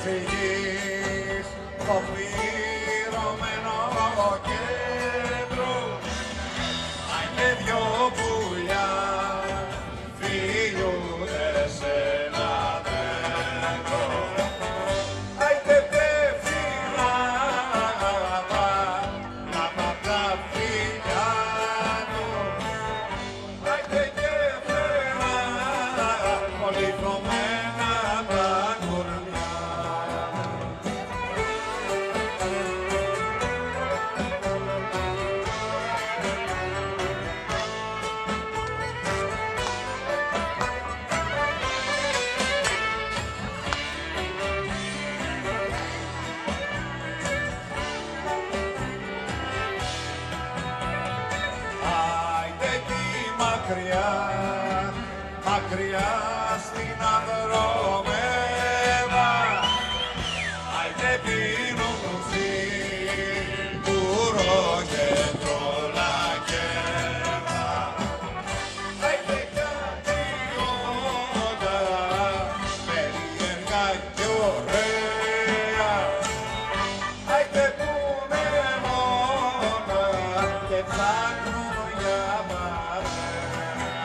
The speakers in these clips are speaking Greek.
φυγείς το πληρωμένο κέντρο. Άιντε δυο πουλιά φιλιούνται σε ένα δέντρο. Άιντε πέφτει λάβα απ' τα φιλιά του. Άιντε και φέρα πολυχρωμένα τα κορμιά. Άιντε εκεί μακριά, μακριά στην Ανδρομέδα. Άιντε πίνουν τσίπουρο και τρολακέδα. Άιντε κάτι όντα περίεργα κι ωραία. Άιντε πούνε μόνα και ψάχνουν για παρέα.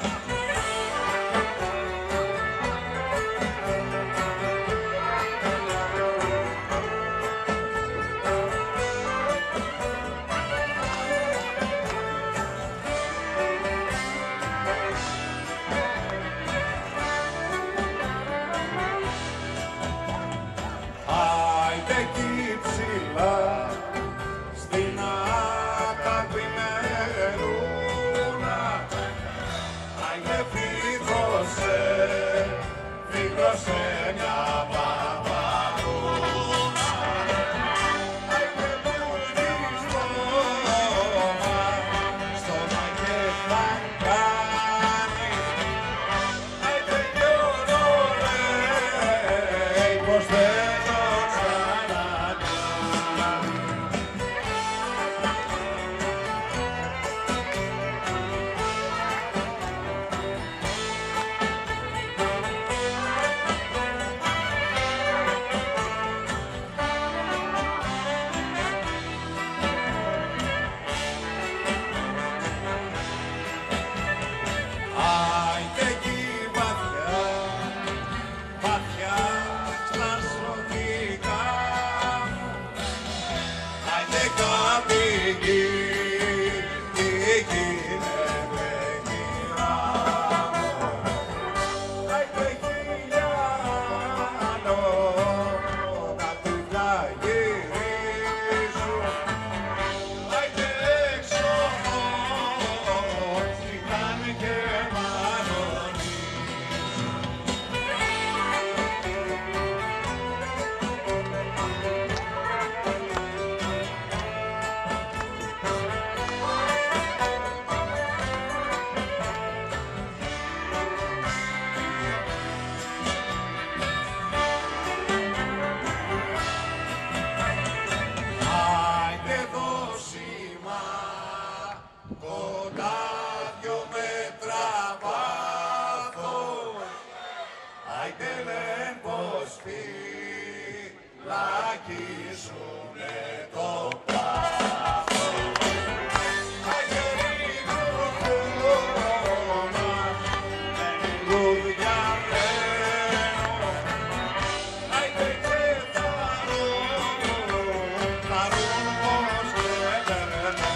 Άιντε εκεί ψηλά στην αγαπημενούνα. Άιντε φύγωσε, φύγωσε μια παπαδούνα. Άιντε μπούκι στόμα και θα κάνει. Άιντε κι όλο λέει πως δεν το ξανακάνει. Άιντε εκεί βαθιά, βαθιά στα σωτικά μου. Άιντε κάτι γίνεται κυρά μου. Άιντε χιλιάδο κάτι θα γυρίζουν. Άιντε έξω ζητάνε και μανονίζουν. Άιντε δώσιμα κοντά 2 μέτρα βάθος. Άιντε λένε πως φυλακίζουνε το πάθος. Άιντε λίγο χώμα, δεν λούδια μένω. Άιντε και θαρούν πως δεν περνώ.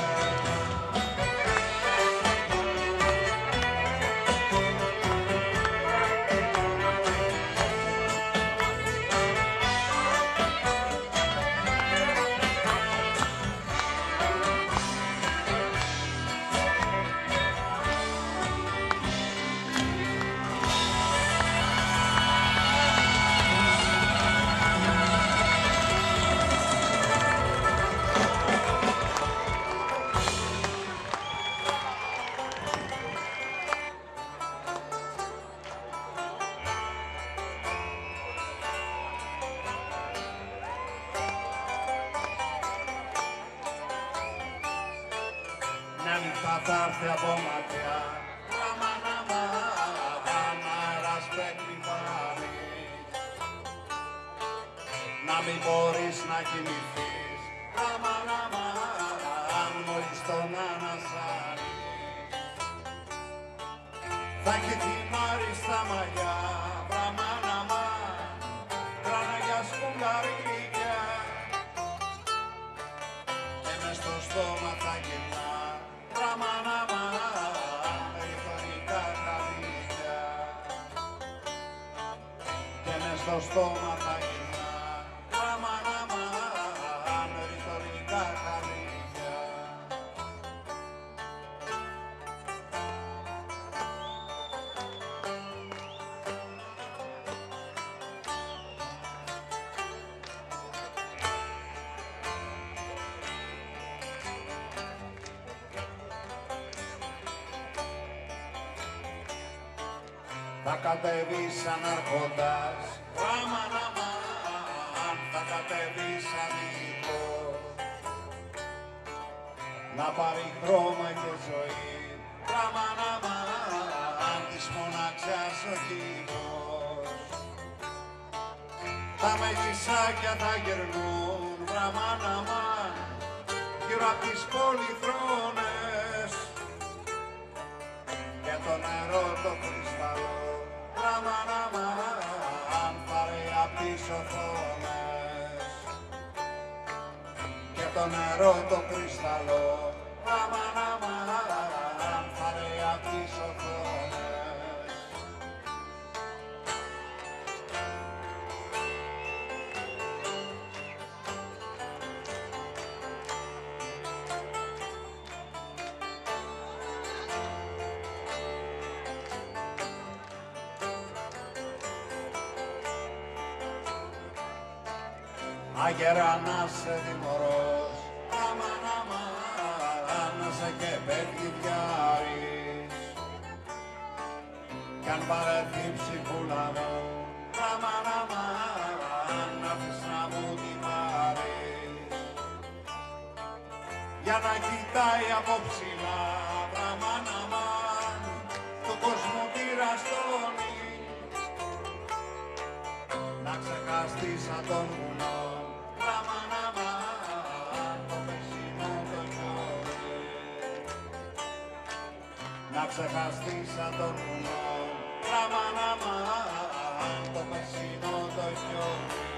Να μην θα έρθει από μακριά. Ραμανάμα, βαμάρας παίρνει πάλι. μην μπορείς να κοιμηθείς. Ραμάν, αμάν, μόλις τον ανασάνεις. Θα έχει την Άρη στα μαλλιά, ραμάν, αμάν, κράνα για σκουγκαρίκια. Και μες στο στόμα θα γυρνά, ραμάν, αμάν, ρητορικά χαλίκια. Και μες στο στόμα θα γυρνά, ραμάν, αμάν, ρητορικά χαλίκια. Θα κατέβεις σαν αρχόντας, ραμάν, αμάν, θα κατέβεις σαν δικός. Να πάρει χρώμα και ζωή, ραμάν, αμάν, της μοναξιάς ο κύβος. Τα μελισσάκια θα γερνούν, ραμάν, αμάν, γύρω απ' τις πολυθρόνες. Και το νερό το κρυσταλλό, ραμάν, αμάν, πάρε απ' τις οθόνες. Και το νερό το κρυσταλλό, ραμάν, αμάν, πάρε απ' τις οθόνες. Άγερα να σε δημορός, ραμάν, αμάν, να σε και παιχνιδιάρης. Κι αν παρέλθει η ψυχούλα μου, ραμάν, αμάν, να πεις να μου την πάρεις. Για να κοιτάει από ψηλά, ραμάν, αμάν, του κόσμου τη ραστόνη. Να ξεχαστείς σαν τον βουνό, ραμάν, αμάν, το περσινό το χιόνι. Να ξεχαστείς σαν τον βουνό, ραμάν, αμάν, το περσινό το χιόνι.